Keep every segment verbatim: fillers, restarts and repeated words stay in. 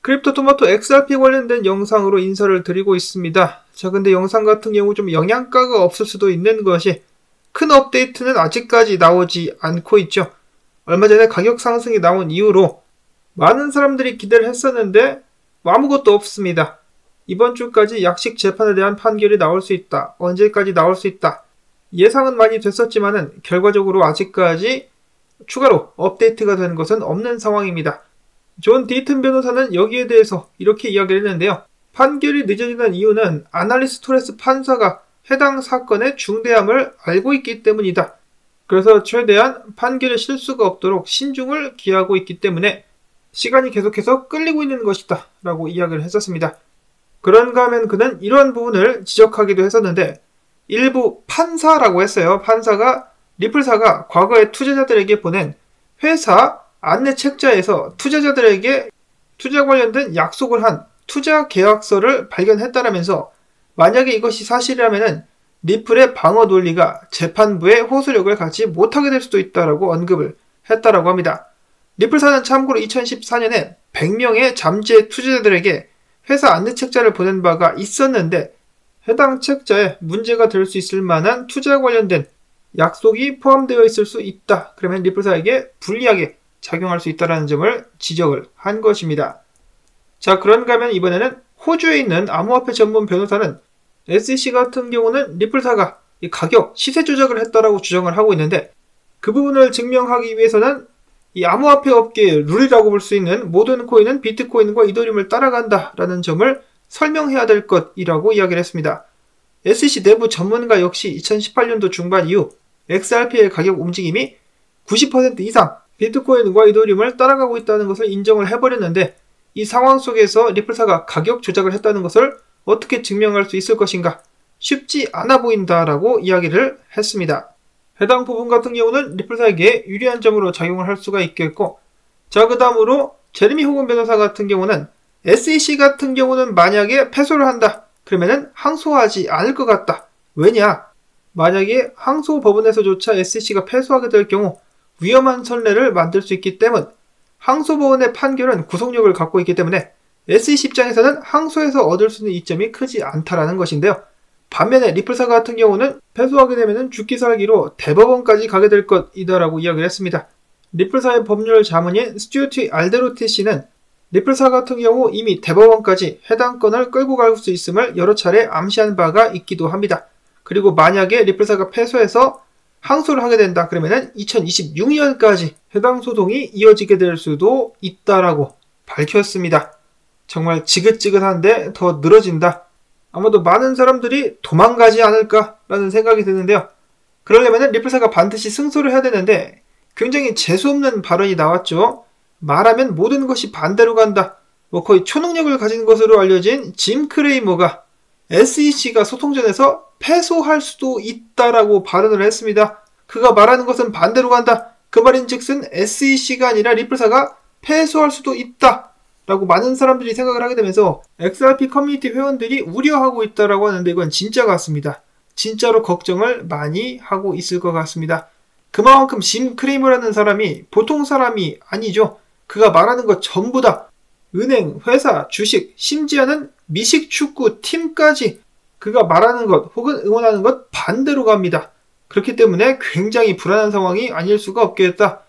크립토토마토 엑스알피 관련된 영상으로 인사를 드리고 있습니다. 자, 근데 영상 같은 경우 좀 영양가가 없을 수도 있는 것이 큰 업데이트는 아직까지 나오지 않고 있죠. 얼마 전에 가격 상승이 나온 이후로 많은 사람들이 기대를 했었는데 아무것도 없습니다. 이번 주까지 약식 재판에 대한 판결이 나올 수 있다. 언제까지 나올 수 있다. 예상은 많이 됐었지만은 결과적으로 아직까지 추가로 업데이트가 된 것은 없는 상황입니다. 존 디튼 변호사는 여기에 대해서 이렇게 이야기를 했는데요. 판결이 늦어지는 이유는 아날리스 토레스 판사가 해당 사건의 중대함을 알고 있기 때문이다. 그래서 최대한 판결에 실수가 없도록 신중을 기하고 있기 때문에 시간이 계속해서 끌리고 있는 것이다 라고 이야기를 했었습니다. 그런가 하면 그는 이러한 부분을 지적하기도 했었는데 일부 판사라고 했어요. 판사가 리플사가 과거에 투자자들에게 보낸 회사 안내 책자에서 투자자들에게 투자 관련된 약속을 한 투자 계약서를 발견했다라면서 만약에 이것이 사실이라면 리플의 방어 논리가 재판부의 호소력을 갖지 못하게 될 수도 있다라고 언급을 했다라고 합니다. 리플사는 참고로 이천십사 년에 백 명의 잠재 투자자들에게 회사 안내 책자를 보낸 바가 있었는데 해당 책자에 문제가 될 수 있을 만한 투자 관련된 약속이 포함되어 있을 수 있다. 그러면 리플사에게 불리하게 작용할 수 있다는 점을 지적을 한 것입니다. 자, 그런가 하면 이번에는 호주에 있는 암호화폐 전문 변호사는 에스이씨 같은 경우는 리플사가 이 가격 시세 조작을 했다라고 주장을 하고 있는데 그 부분을 증명하기 위해서는 이 암호화폐 업계의 룰이라고 볼 수 있는 모든 코인은 비트코인과 이더리움을 따라간다 라는 점을 설명해야 될 것이라고 이야기를 했습니다. 에스이씨 내부 전문가 역시 이천십팔 년도 중반 이후 엑스알피의 가격 움직임이 구십 퍼센트 이상 비트코인과 이더리움을 따라가고 있다는 것을 인정을 해버렸는데 이 상황 속에서 리플사가 가격 조작을 했다는 것을 어떻게 증명할 수 있을 것인가? 쉽지 않아 보인다라고 이야기를 했습니다. 해당 부분 같은 경우는 리플사에게 유리한 점으로 작용을 할 수가 있겠고, 자, 그 다음으로 제레미 호건 변호사 같은 경우는 에스이씨 같은 경우는 만약에 패소를 한다. 그러면은 항소하지 않을 것 같다. 왜냐? 만약에 항소 법원에서조차 에스이씨가 패소하게 될 경우 위험한 선례를 만들 수 있기 때문 항소법원의 판결은 구속력을 갖고 있기 때문에 에스이씨 입장에서는 항소에서 얻을 수 있는 이점이 크지 않다라는 것인데요. 반면에 리플사 같은 경우는 패소하게 되면 죽기 살기로 대법원까지 가게 될 것이다라고 이야기를 했습니다. 리플사의 법률 자문인 스튜어트 알데로티 씨는 리플사 같은 경우 이미 대법원까지 해당 건을 끌고 갈 수 있음을 여러 차례 암시한 바가 있기도 합니다. 그리고 만약에 리플사가 패소해서 항소를 하게 된다 그러면은 이천이십육 년까지 해당 소송이 이어지게 될 수도 있다라고 밝혔습니다. 정말 지긋지긋한데 더 늘어진다. 아마도 많은 사람들이 도망가지 않을까라는 생각이 드는데요. 그러려면 리플사가 반드시 승소를 해야 되는데 굉장히 재수없는 발언이 나왔죠. 말하면 모든 것이 반대로 간다. 뭐 거의 초능력을 가진 것으로 알려진 짐 크레이머가 에스이씨가 소송전에서 패소할 수도 있다라고 발언을 했습니다. 그가 말하는 것은 반대로 간다. 그 말인즉슨 에스이씨가 아니라 리플사가 패소할 수도 있다. 라고 많은 사람들이 생각을 하게 되면서 엑스알피 커뮤니티 회원들이 우려하고 있다라고 하는데 이건 진짜 같습니다. 진짜로 걱정을 많이 하고 있을 것 같습니다. 그만큼 짐 크레이머라는 사람이 보통 사람이 아니죠. 그가 말하는 것 전부 다 은행, 회사, 주식, 심지어는 미식축구 팀까지 그가 말하는 것 혹은 응원하는 것 반대로 갑니다. 그렇기 때문에 굉장히 불안한 상황이 아닐 수가 없겠다.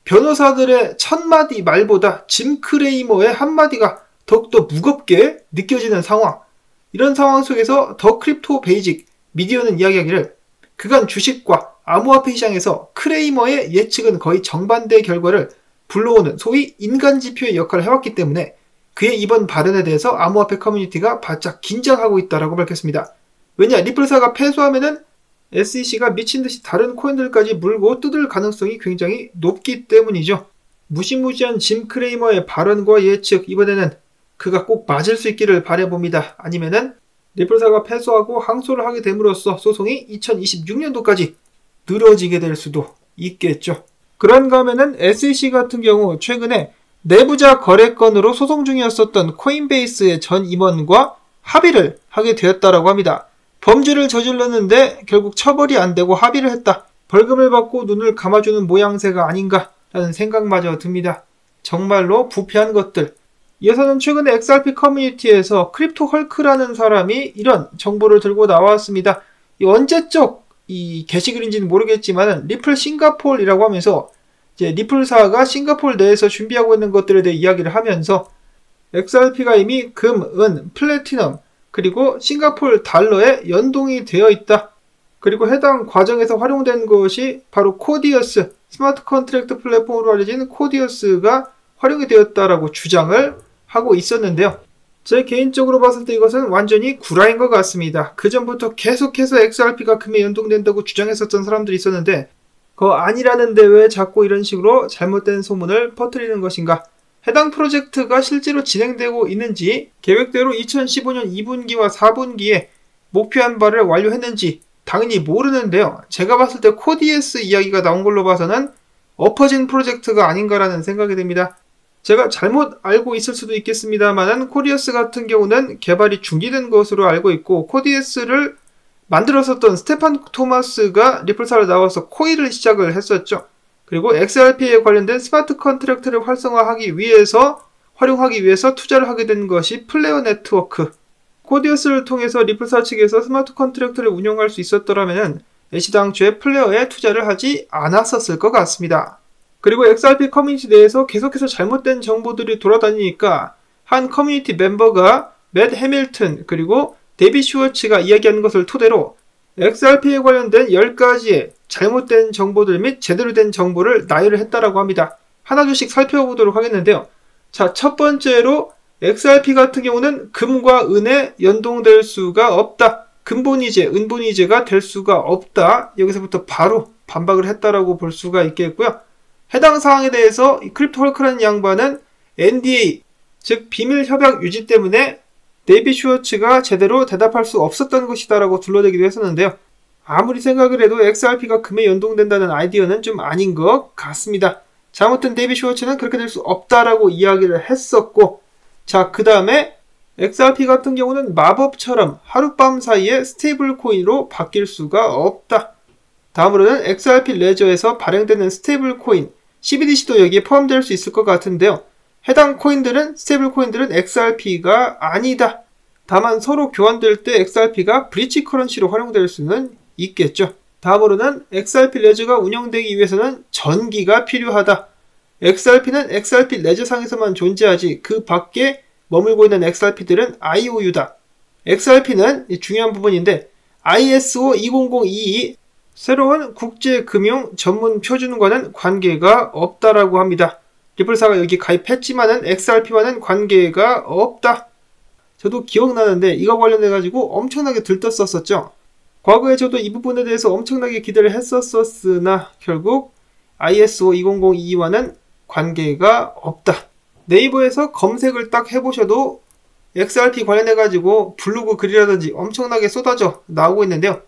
변호사들의 첫마디 말보다 짐 크레이머의 한마디가 더욱더 무겁게 느껴지는 상황. 이런 상황 속에서 더 크립토 베이직 미디어는 이야기하기를 그간 주식과 암호화폐 시장에서 크레이머의 예측은 거의 정반대의 결과를 불러오는 소위 인간지표의 역할을 해왔기 때문에 그의 이번 발언에 대해서 암호화폐 커뮤니티가 바짝 긴장하고 있다라고 밝혔습니다. 왜냐? 리플사가 패소하면은 에스이씨가 미친듯이 다른 코인들까지 물고 뜯을 가능성이 굉장히 높기 때문이죠. 무시무시한 짐 크레이머의 발언과 예측, 이번에는 그가 꼭 맞을 수 있기를 바라봅니다. 아니면은 리플사가 패소하고 항소를 하게 됨으로써 소송이 이천이십육 년도까지 늘어지게 될 수도 있겠죠. 그런가 하면은 에스이씨 같은 경우 최근에 내부자 거래건으로 소송 중이었었던 코인베이스의 전 임원과 합의를 하게 되었다라고 합니다. 범죄를 저질렀는데 결국 처벌이 안 되고 합의를 했다. 벌금을 받고 눈을 감아주는 모양새가 아닌가라는 생각마저 듭니다. 정말로 부패한 것들. 이어서는 최근에 엑스알피 커뮤니티에서 크립토 헐크라는 사람이 이런 정보를 들고 나왔습니다. 이 언제적 이 게시글인지는 모르겠지만 리플 싱가폴이라고 하면서 이제 리플사가 싱가폴 내에서 준비하고 있는 것들에 대해 이야기를 하면서 엑스알피가 이미 금, 은, 플래티넘 그리고 싱가폴 달러에 연동이 되어 있다. 그리고 해당 과정에서 활용된 것이 바로 코디어스, 스마트 컨트랙트 플랫폼으로 알려진 코디어스가 활용이 되었다라고 주장을 하고 있었는데요. 제 개인적으로 봤을 때 이것은 완전히 구라인 것 같습니다. 그 전부터 계속해서 엑스알피가 금에 연동된다고 주장했었던 사람들이 있었는데 그거 아니라는데 왜 자꾸 이런 식으로 잘못된 소문을 퍼뜨리는 것인가? 해당 프로젝트가 실제로 진행되고 있는지, 계획대로 이천십오 년 이 분기와 사 분기에 목표한 바를 완료했는지 당연히 모르는데요. 제가 봤을 때 코디에스 이야기가 나온 걸로 봐서는 엎어진 프로젝트가 아닌가라는 생각이 듭니다. 제가 잘못 알고 있을 수도 있겠습니다만 코디에스 같은 경우는 개발이 중지된 것으로 알고 있고, 코디에스를 만들었었던 스테판 토마스가 리플사를 나와서 코일을 시작을 했었죠. 그리고 엑스알피에 관련된 스마트 컨트랙트를 활성화하기 위해서 활용하기 위해서 투자를 하게 된 것이 플레어 네트워크. 코디어스를 통해서 리플사 측에서 스마트 컨트랙트를 운영할 수 있었더라면 애시당초에 플레어에 투자를 하지 않았었을 것 같습니다. 그리고 엑스알피 커뮤니티 내에서 계속해서 잘못된 정보들이 돌아다니니까 한 커뮤니티 멤버가 맷 해밀턴 그리고 데비 슈워츠가 이야기하는 것을 토대로 엑스알피에 관련된 열 가지의 잘못된 정보들 및 제대로 된 정보를 나열을 했다라고 합니다. 하나둘씩 살펴보도록 하겠는데요. 자, 첫 번째로 엑스알피 같은 경우는 금과 은에 연동될 수가 없다. 금본위제, 은본위제가 될 수가 없다. 여기서부터 바로 반박을 했다라고 볼 수가 있겠고요. 해당 사항에 대해서 크립토 헐크라는 양반은 엔디에이, 즉 비밀 협약 유지 때문에 데이비 슈워츠가 제대로 대답할 수 없었던 것이다라고 둘러대기도 했었는데요. 아무리 생각을 해도 엑스알피가 금에 연동된다는 아이디어는 좀 아닌 것 같습니다. 자, 아무튼 데이비 슈워츠는 그렇게 될 수 없다라고 이야기를 했었고, 자, 그 다음에 엑스알피 같은 경우는 마법처럼 하룻밤 사이에 스테이블 코인으로 바뀔 수가 없다. 다음으로는 엑스알피 레저에서 발행되는 스테이블 코인, 씨비디씨도 여기에 포함될 수 있을 것 같은데요. 해당 코인들은, 스테이블 코인들은 엑스알피가 아니다. 다만 서로 교환될 때 엑스알피가 브리지 커런시로 활용될 수는 있겠죠. 다음으로는 엑스알피 레저가 운영되기 위해서는 전기가 필요하다. 엑스알피는 엑스알피 레저상에서만 존재하지 그 밖에 머물고 있는 엑스알피들은 아이오유다. 엑스알피는 중요한 부분인데 아이에스오 이천이십이 새로운 국제금융 전문 표준과는 관계가 없다라고 합니다. 리플사가 여기 가입했지만은 엑스알피와는 관계가 없다. 저도 기억나는데 이거 관련해가지고 엄청나게 들떴었었죠. 과거에 저도 이 부분에 대해서 엄청나게 기대를 했었었으나 결국 아이에스오 이천이십이와는 관계가 없다. 네이버에서 검색을 딱 해보셔도 엑스알피 관련해가지고 블로그 글이라든지 엄청나게 쏟아져 나오고 있는데요.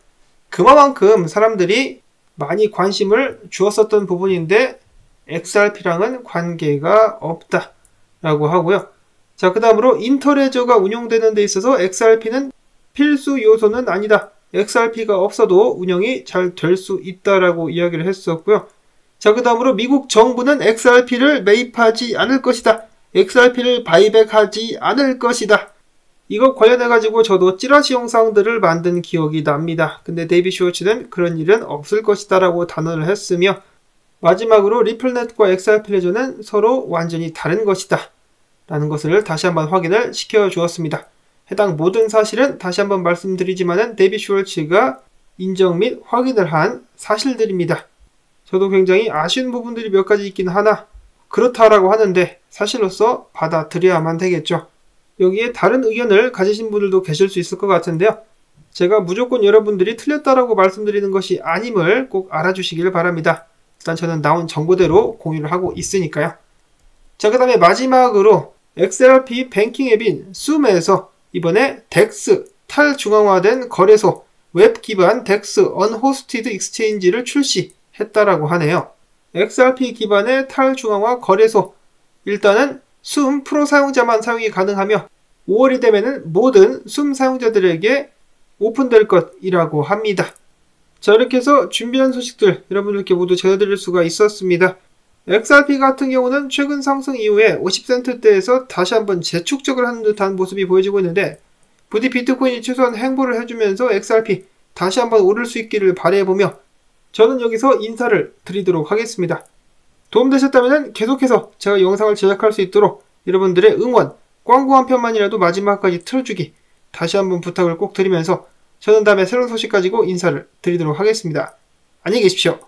그만큼 사람들이 많이 관심을 주었었던 부분인데 엑스알피랑은 관계가 없다 라고 하고요. 자, 그 다음으로 인터레저가 운영되는 데 있어서 엑스알피는 필수 요소는 아니다. 엑스알피가 없어도 운영이 잘 될 수 있다라고 이야기를 했었고요. 자, 그 다음으로 미국 정부는 엑스알피를 매입하지 않을 것이다. 엑스알피를 바이백하지 않을 것이다. 이거 관련해가지고 저도 찌라시 영상들을 만든 기억이 납니다. 근데 데이비 슈워츠는 그런 일은 없을 것이다 라고 단언을 했으며, 마지막으로 리플넷과 엑스알피 레저는 서로 완전히 다른 것이다 라는 것을 다시 한번 확인을 시켜 주었습니다. 해당 모든 사실은 다시 한번 말씀드리지만은 데이비 슈워츠가 인정 및 확인을 한 사실들입니다. 저도 굉장히 아쉬운 부분들이 몇 가지 있긴 하나 그렇다라고 하는데 사실로서 받아들여야만 되겠죠. 여기에 다른 의견을 가지신 분들도 계실 수 있을 것 같은데요. 제가 무조건 여러분들이 틀렸다라고 말씀드리는 것이 아님을 꼭 알아주시길 바랍니다. 일단 저는 나온 정보대로 공유를 하고 있으니까요. 자, 그 다음에 마지막으로 엑스알피 뱅킹 앱인 숨에서 이번에 덱스, 탈중앙화된 거래소, 웹 기반 덱스 언호스티드 익스체인지를 출시했다라고 하네요. 엑스알피 기반의 탈중앙화 거래소, 일단은 숨 프로 사용자만 사용이 가능하며 오월이 되면은 모든 숨 사용자들에게 오픈될 것이라고 합니다. 자, 이렇게 해서 준비한 소식들 여러분들께 모두 전해드릴 수가 있었습니다. 엑스알피 같은 경우는 최근 상승 이후에 오십 센트대에서 다시 한번 재축적을 하는 듯한 모습이 보여지고 있는데 부디 비트코인이 최소한 행보를 해주면서 엑스알피 다시 한번 오를 수 있기를 바라보며 저는 여기서 인사를 드리도록 하겠습니다. 도움되셨다면 계속해서 제가 영상을 제작할 수 있도록 여러분들의 응원, 광고 한 편만이라도 마지막까지 틀어주기 다시 한번 부탁을 꼭 드리면서 저는 다음에 새로운 소식 가지고 인사를 드리도록 하겠습니다. 안녕히 계십시오.